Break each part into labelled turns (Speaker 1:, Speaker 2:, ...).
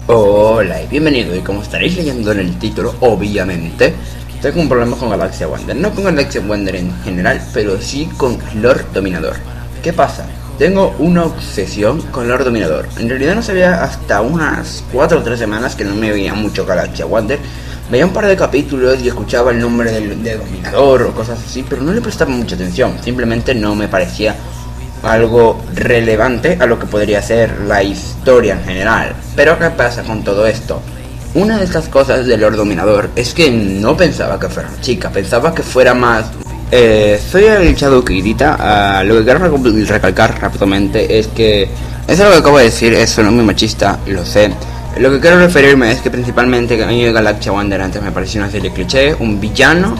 Speaker 1: Hola y bienvenido, y como estaréis leyendo en el título, obviamente tengo un problema con Galaxia Wander. No con Galaxia Wander en general, pero sí con Lord Dominador. ¿Qué pasa? Tengo una obsesión con Lord Dominador. En realidad no sabía hasta unas 4 o 3 semanas que no me veía mucho Galaxia Wander. Veía un par de capítulos y escuchaba el nombre de Dominador o cosas así, pero no le prestaba mucha atención. Simplemente no me parecía algo relevante a lo que podría ser la historia en general. Pero ¿qué pasa con todo esto? Una de estas cosas de Lord Dominador es que no pensaba que fuera una chica, pensaba que fuera más... soy el Shadow Kirita. Lo que quiero recalcar rápidamente es que eso lo que acabo de decir es no muy machista, lo sé. Lo que quiero referirme es que principalmente a mí Galaxia Wander antes me parecía una serie cliché, un villano,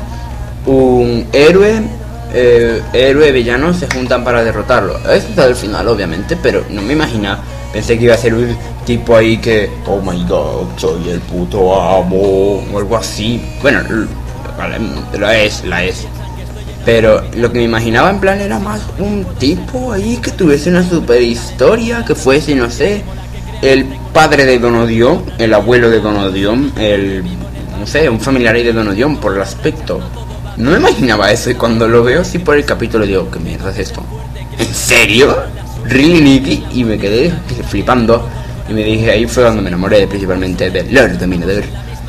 Speaker 1: un héroe, héroe y villano se juntan para derrotarlo. Eso está al final obviamente, pero no me imaginaba. Pensé que iba a ser un tipo ahí que, oh my god, soy el puto amo o algo así. Bueno, vale, la es. Pero lo que me imaginaba en plan era más un tipo ahí que tuviese una super historia, que fuese, no sé, el padre de Don Odion, el abuelo de Don Odion, no sé, un familiar ahí de Don Odion por el aspecto. No me imaginaba eso, y cuando lo veo así por el capítulo digo, ¿qué mierda es esto? ¿En serio? ¿Really Nicky? Y me quedé flipando y me dije, ahí fue cuando me enamoré principalmente de Lord Dominador.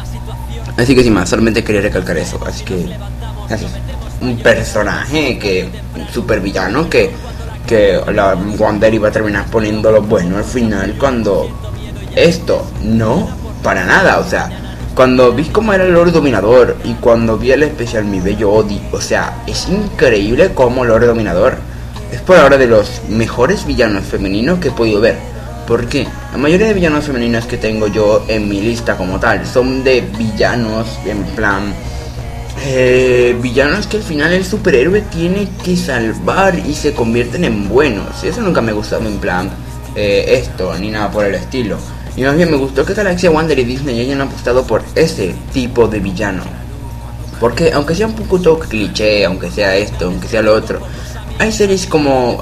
Speaker 1: Así que sin más, solamente quería recalcar eso. Así que gracias. Un personaje que super villano que la Wander iba a terminar poniéndolo bueno al final, cuando esto no para nada. O sea, cuando vi cómo era el Lord Dominador y cuando vi el especial Mi Bello Odi, o sea, es increíble cómo Lord Dominador es por ahora de los mejores villanos femeninos que he podido ver. Porque la mayoría de villanos femeninos que tengo yo en mi lista como tal son de villanos en plan villanos que al final el superhéroe tiene que salvar y se convierten en buenos. Y eso nunca me gustó en plan esto ni nada por el estilo. Y más bien me gustó que Galaxia Wander y Disney hayan apostado por ese tipo de villano. Porque aunque sea un poco cliché, aunque sea esto, aunque sea lo otro, hay series como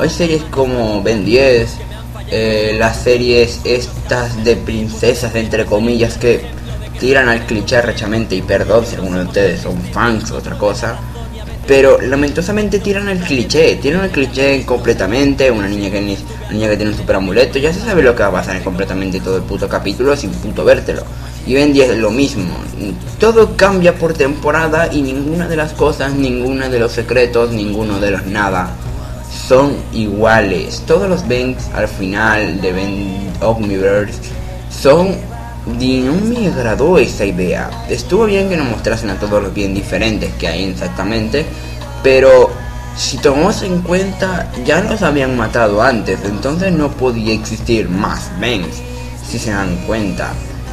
Speaker 1: Ben 10, las series estas de princesas entre comillas que tiran al cliché rechamente, y perdón si alguno de ustedes son fans o otra cosa, pero lamentosamente tiran al cliché completamente. Una niña que tiene un super amuleto, ya se sabe lo que va a pasar completamente todo el puto capítulo sin puto vértelo. Y Ben 10 es lo mismo, todo cambia por temporada y ninguna de las cosas, ninguno de los secretos, ninguno de los nada son iguales. Todos los Bens al final de Ben Omniverse son... no me agradó esa idea. Estuvo bien que nos mostrasen a todos los bien diferentes que hay exactamente, pero si tomamos en cuenta, ya los habían matado antes, entonces no podía existir más Bens, si se dan cuenta.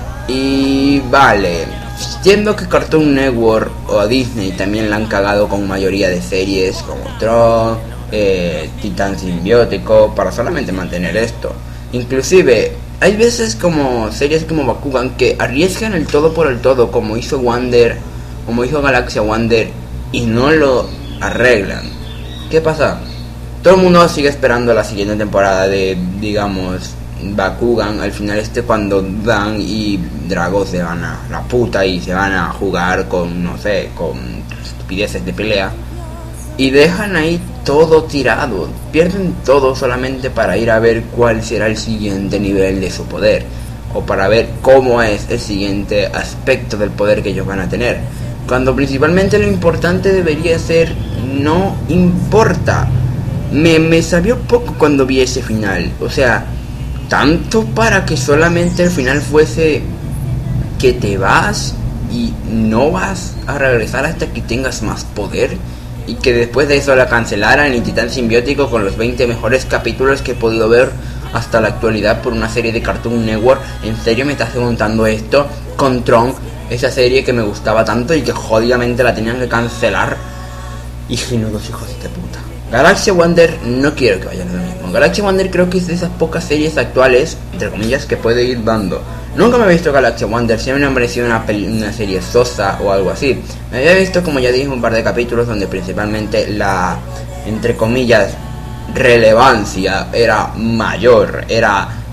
Speaker 1: Y vale, siendo que Cartoon Network o a Disney también la han cagado con mayoría de series como Tron, Titán Simbiótico, para solamente mantener esto. Inclusive hay veces como series como Bakugan que arriesgan el todo por el todo, como hizo Wander, como hizo Galaxia Wander, y no lo arreglan. ¿Qué pasa? Todo el mundo sigue esperando la siguiente temporada de, digamos, Bakugan. Al final cuando Dan y Drago se van a la puta y se van a jugar con, no sé, con estupideces de pelea, y dejan ahí todo tirado, pierden todo solamente para ir a ver cuál será el siguiente nivel de su poder, o para ver cómo es el siguiente aspecto del poder que ellos van a tener, cuando principalmente lo importante debería ser no importa. Me sabió poco cuando vi ese final, o sea, tanto para que solamente el final fuese que te vas y no vas a regresar hasta que tengas más poder, y que después de eso la cancelaran y Titán Simbiótico con los 20 mejores capítulos que he podido ver hasta la actualidad por una serie de Cartoon Network. ¿En serio me estás preguntando esto? Con Tron, esa serie que me gustaba tanto y que jodidamente la tenían que cancelar. Ingenuos hijos de puta. Galaxia Wander no quiero que vayan lo mismo. Galaxia Wander creo que es de esas pocas series actuales, entre comillas, que puede ir dando. Nunca me he visto Galaxia Wander, siempre me ha parecido una serie sosa o algo así. Me había visto, como ya dije, un par de capítulos donde principalmente entre comillas, relevancia era mayor, era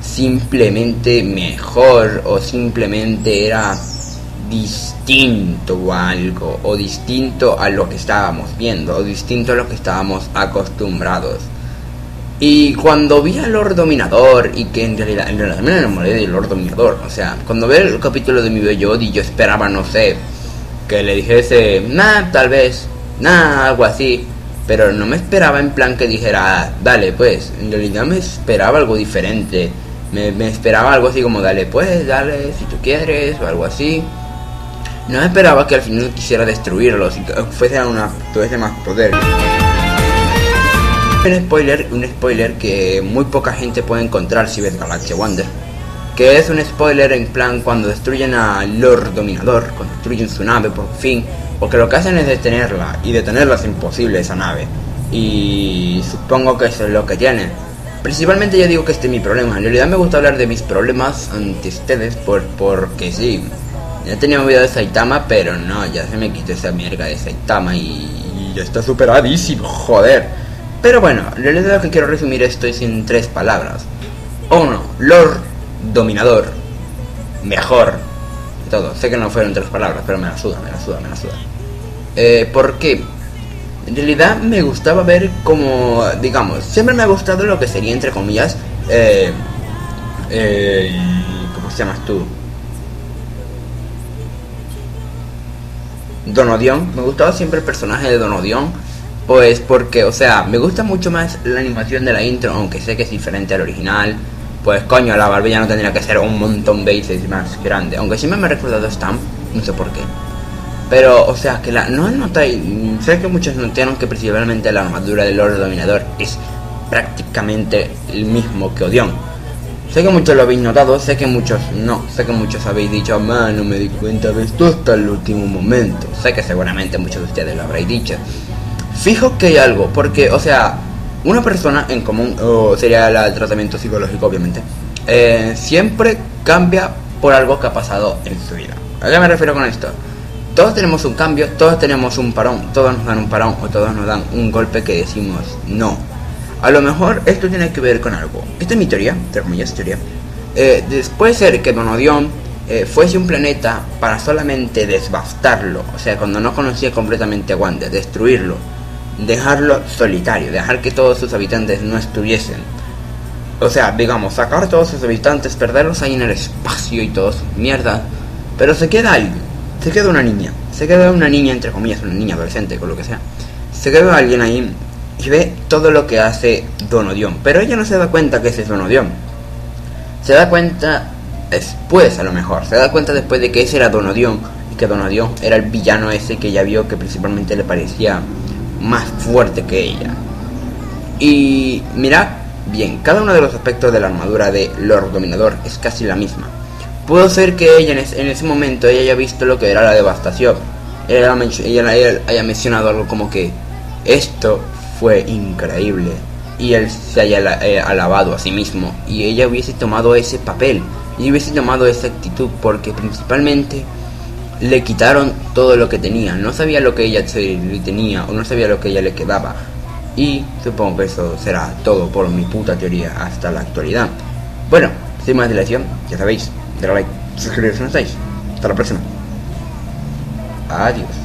Speaker 1: simplemente mejor o simplemente era distinto a algo, o distinto a lo que estábamos viendo, o distinto a lo que estábamos acostumbrados. Y cuando vi a Lord Dominador, y que en realidad me enamoré de Lord Dominador, o sea, cuando vi el capítulo de Mi Bello Odio, yo esperaba, no sé, que le dijese, nah, tal vez, nah, algo así, pero no me esperaba en plan que dijera, dale pues, en realidad me esperaba algo diferente, me esperaba algo así como, dale pues, dale si tú quieres, o algo así. No me esperaba que al final quisiera destruirlos y que tuviese más poder. Un spoiler que muy poca gente puede encontrar si ves Galaxia Wander, que es un spoiler en plan cuando destruyen a Lord Dominador, cuando destruyen su nave por fin, porque lo que hacen es detenerla, y detenerla es imposible esa nave, y supongo que eso es lo que tienen. Principalmente yo digo que este es mi problema, en realidad me gusta hablar de mis problemas ante ustedes porque sí, ya tenía un video de Saitama, pero no, ya se me quitó esa mierda de Saitama y ya está superadísimo, joder. Pero bueno, en realidad lo que quiero resumir esto es en 3 palabras. 1. Lord Dominador. Mejor. Todo. Sé que no fueron 3 palabras, pero me la suda. ¿Por qué? En realidad me gustaba ver como, digamos, siempre me ha gustado lo que sería, entre comillas, ¿cómo se llamas tú? Donodion. Me gustaba siempre el personaje de Donodion. Pues porque, o sea, me gusta mucho más la animación de la intro, aunque sé que es diferente al original. Pues coño, la barbilla no tendría que ser un montón de veces más grande. Aunque siempre me ha recordado a Stamp, no sé por qué. Pero, o sea, que no notáis. Sé que muchos notaron que principalmente la armadura del Lord Dominador es prácticamente el mismo que Odion. Sé que muchos lo habéis notado, sé que muchos no. Sé que muchos habéis dicho, man, no me di cuenta de esto hasta el último momento. Sé que seguramente muchos de ustedes lo habréis dicho. Fijo que hay algo, porque, o sea, una persona en común, o sería el tratamiento psicológico obviamente, siempre cambia por algo que ha pasado en su vida. ¿A qué me refiero con esto? Todos tenemos un cambio, todos tenemos un parón, todos nos dan un parón o todos nos dan un golpe que decimos no. A lo mejor esto tiene que ver con algo. Esta es mi teoría, entre comillas teoría. Puede ser que Donodion fuese un planeta para solamente devastarlo, o sea, cuando no conocía completamente a Wander, destruirlo, dejarlo solitario, dejar que todos sus habitantes no estuviesen. O sea, digamos, sacar a todos sus habitantes, perderlos ahí en el espacio y todo su mierda. Pero se queda alguien, se queda una niña entre comillas, una niña adolescente, con lo que sea. Se queda alguien ahí y ve todo lo que hace Donodion. Pero ella no se da cuenta que ese es Donodion. Se da cuenta después, a lo mejor. Se da cuenta después de que ese era Donodion y que Donodion era el villano ese que ella vio que principalmente le parecía más fuerte que ella. Y mirad bien, cada uno de los aspectos de la armadura de Lord Dominador es casi la misma. Pudo ser que ella en ese momento ella haya visto lo que era la devastación. Ella haya mencionado algo como que esto fue increíble y él se haya alabado a sí mismo, y ella hubiese tomado ese papel y hubiese tomado esa actitud, porque principalmente le quitaron todo lo que tenía. No sabía lo que ella tenía, o no sabía lo que ella le quedaba. Y supongo que eso será todo por mi puta teoría hasta la actualidad. Bueno, sin más dilación, ya sabéis, darle like, suscribiros si no estáis. Hasta la próxima. Adiós.